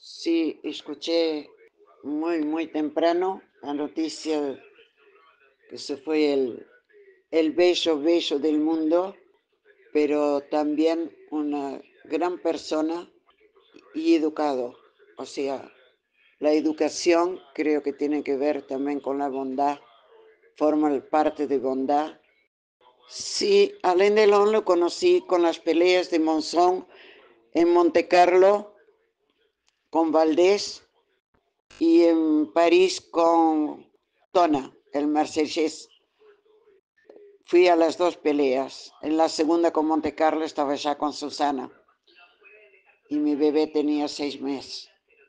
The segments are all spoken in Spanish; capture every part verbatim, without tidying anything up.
Sí, escuché muy, muy temprano la noticia que se fue el, el bello, bello del mundo, pero también una gran persona y educado. O sea, la educación creo que tiene que ver también con la bondad, forma parte de bondad. Sí, Alain Delon lo conocí con las peleas de Monzón en Montecarlo con Valdés y en París con Tona, el marsellés. Fui a las dos peleas. En la segunda con Montecarlo estaba ya con Susana y mi bebé tenía seis meses.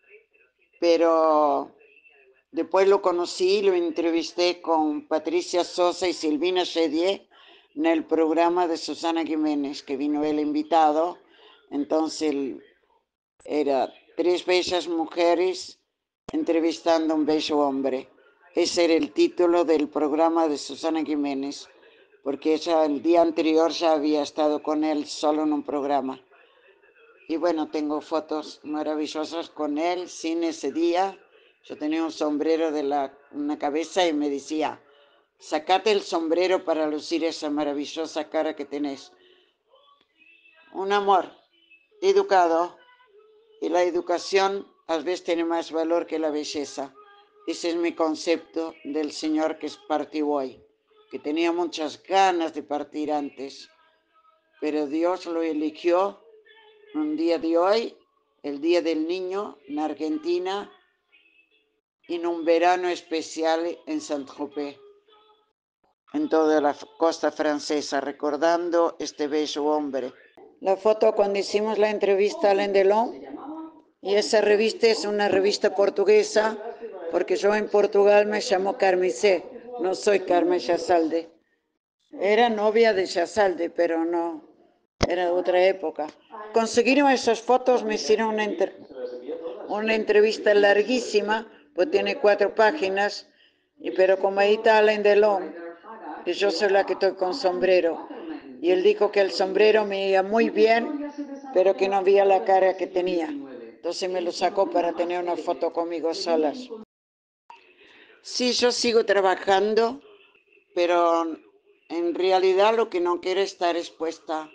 Pero después lo conocí, lo entrevisté con Patricia Sosa y Silvina Chedier en el programa de Susana Jiménez, que vino el invitado. Entonces era tres bellas mujeres entrevistando a un bello hombre. Ese era el título del programa de Susana Jiménez, porque ella el día anterior ya había estado con él solo en un programa. Y bueno, tengo fotos maravillosas con él, sin ese día. Yo tenía un sombrero de la una cabeza y me decía, sacate el sombrero para lucir esa maravillosa cara que tenés. Un amor, educado, y la educación a veces tiene más valor que la belleza. Ese es mi concepto del señor que partió hoy, que tenía muchas ganas de partir antes, pero Dios lo eligió un día de hoy, el Día del Niño en Argentina, y en un verano especial en Saint-Tropez, en toda la costa francesa, recordando este bello hombre. La foto cuando hicimos la entrevista a Alain Delon, y esa revista es una revista portuguesa, porque yo en Portugal me llamo Carmicé, no soy Carmen Chazalde. Era novia de Chazalde, pero no, era de otra época. Consiguieron esas fotos, me hicieron una, entre, una entrevista larguísima, pues tiene cuatro páginas, y, pero como ahí está Alain Delon, que yo soy la que estoy con sombrero, y él dijo que el sombrero me iba muy bien, pero que no veía la cara que tenía. Entonces me lo sacó para tener una foto conmigo solas. Sí, yo sigo trabajando, pero en realidad lo que no quiero es estar expuesta.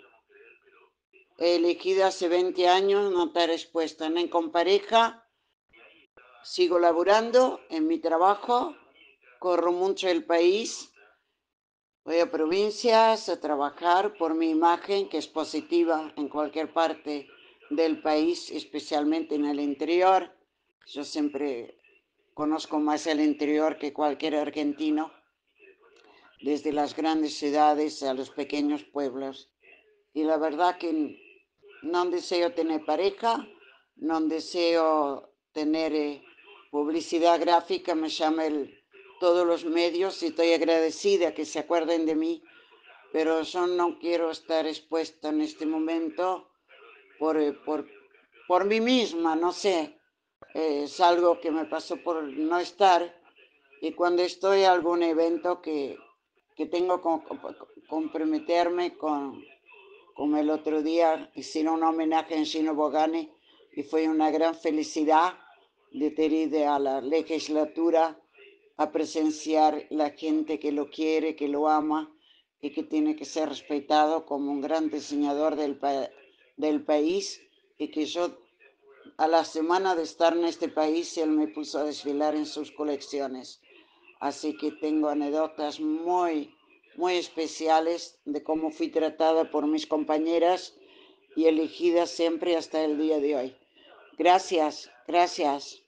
He elegido hace veinte años no estar expuesta, ni con pareja. Sigo laborando en mi trabajo, corro mucho el país, voy a provincias a trabajar por mi imagen, que es positiva en cualquier parte del país, especialmente en el interior. Yo siempre conozco más el interior que cualquier argentino, desde las grandes ciudades a los pequeños pueblos. Y la verdad que no deseo tener pareja, no deseo tener eh, publicidad gráfica, me llama el, todos los medios y estoy agradecida que se acuerden de mí, pero yo no quiero estar expuesta en este momento por, eh, por, por mí misma, no sé, eh, es algo que me pasó por no estar, y cuando estoy en algún evento que, que tengo que comprometerme con, como el otro día hicieron un homenaje en Gino Bogani y fue una gran felicidad de ter ido a la legislatura a presenciar la gente que lo quiere, que lo ama y que tiene que ser respetado como un gran diseñador del, pa del país, y que yo a la semana de estar en este país él me puso a desfilar en sus colecciones. Así que tengo anécdotas muy, muy especiales de cómo fui tratada por mis compañeras y elegida siempre hasta el día de hoy. Gracias, gracias.